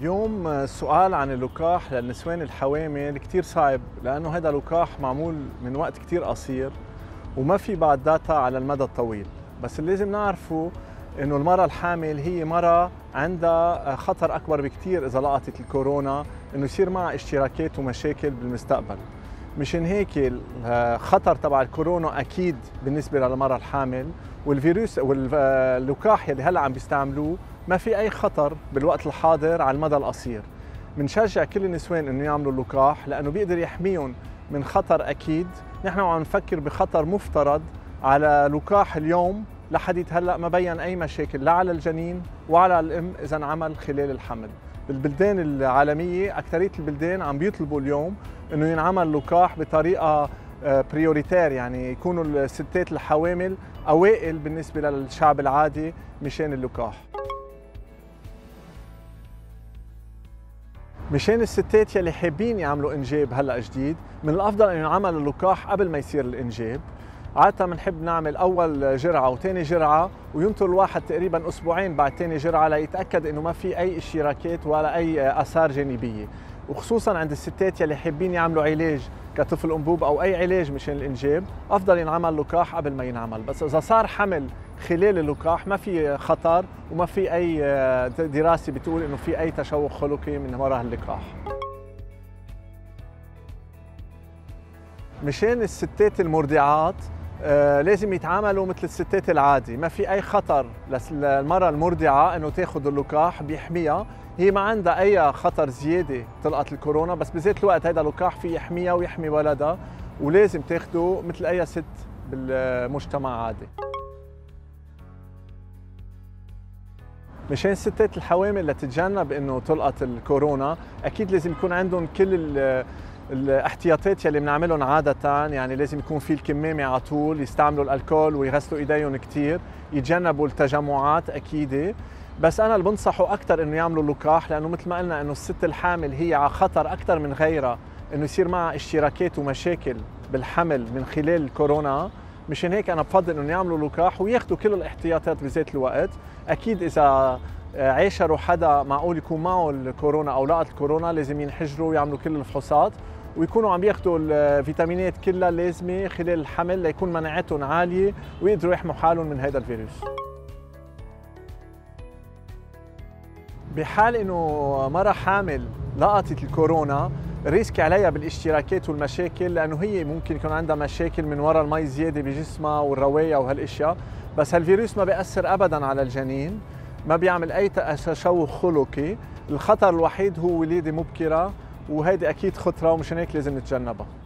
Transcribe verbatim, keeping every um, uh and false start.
اليوم السؤال عن اللقاح للنسوان الحوامل كتير صعب، لأنه هذا لقاح معمول من وقت كتير قصير وما في بعد داتا على المدى الطويل. بس اللي لازم نعرفه إنه المرأة الحامل هي مرأة عندها خطر أكبر بكتير إذا لقطت الكورونا إنه يصير معها اشتراكات ومشاكل بالمستقبل. مشان هيك الخطر تبع الكورونا أكيد بالنسبة للمرأة الحامل، والفيروس واللقاح اللي هلا عم بيستعملوه ما في أي خطر بالوقت الحاضر على المدى القصير. بنشجع كل النسوان إنه يعملوا اللقاح لأنه بيقدر يحميهم من خطر أكيد. نحن عم نفكر بخطر مفترض على لقاح اليوم لحديت هلا ما بين أي مشاكل لا على الجنين وعلى الأم إذا انعمل خلال الحمل. بالبلدان العالمية أكثرية البلدان عم بيطلبوا اليوم إنه ينعمل لقاح بطريقة بريوريتير، يعني يكونوا الستات الحوامل أوائل بالنسبة للشعب العادي مشان اللقاح. مشان الستات يلي حابين يعملوا إنجاب هلا جديد، من الأفضل إنه ينعمل اللقاح قبل ما يصير الإنجاب. عادة بنحب نعمل أول جرعة وثاني جرعة وينطر الواحد تقريباً أسبوعين بعد ثاني جرعة ليتأكد إنه ما في أي اشتراكات ولا أي آثار جانبية، وخصوصاً عند الستات يلي حابين يعملوا علاج كطفل أنبوب أو أي علاج مشان الإنجاب، أفضل ينعمل لقاح قبل ما ينعمل. بس إذا صار حمل خلال اللقاح ما في خطر وما في أي دراسة بتقول إنه في أي تشوه خلقي من وراء اللقاح. مشان الستات المرضعات آه لازم يتعاملوا مثل الستات العادي، ما في أي خطر للمرأة المرضعة إنه تاخذ اللقاح بيحميها، هي ما عندها أي خطر زيادة تلقط الكورونا، بس بذات الوقت هذا اللقاح في يحميها ويحمي ولدها ولازم تاخده مثل أي ست بالمجتمع عادي. مشان الستات الحوامل لتتجنب إنه تلقط الكورونا أكيد لازم يكون عندهم كل الاحتياطات يلي بنعملهم عادة، يعني لازم يكون في الكمامة على طول، يستعملوا الألكول ويغسلوا إيديهم كتير، يتجنبوا التجمعات أكيدة. بس أنا اللي بنصحه أكثر إنه يعملوا اللقاح، لأنه مثل ما قلنا إنه الست الحامل هي على خطر أكثر من غيرها إنه يصير معها اشتراكات ومشاكل بالحمل من خلال الكورونا. مشان هيك أنا بفضل إنه يعملوا لقاح وياخذوا كل الاحتياطات بذات الوقت. أكيد إذا عاشروا حدا معقول يكون معه الكورونا أو لقط الكورونا لازم ينحجروا ويعملوا كل الفحوصات ويكونوا عم ياخذوا الفيتامينات كلها اللازمة خلال الحمل ليكون مناعتهم عالية ويقدروا يحموا حالهم من هذا الفيروس. بحال انه مرة حامل لقطت الكورونا ريسك عليها بالاشتراكات والمشاكل، لانه هي ممكن يكون عندها مشاكل من وراء المي زياده بجسمها والروايه وهالاشياء، بس هالفيروس ما بيأثر ابدا على الجنين، ما بيعمل اي تشوه خلقي. الخطر الوحيد هو ولاده مبكره، وهيدي اكيد خطره ومشان هيك لازم نتجنبها.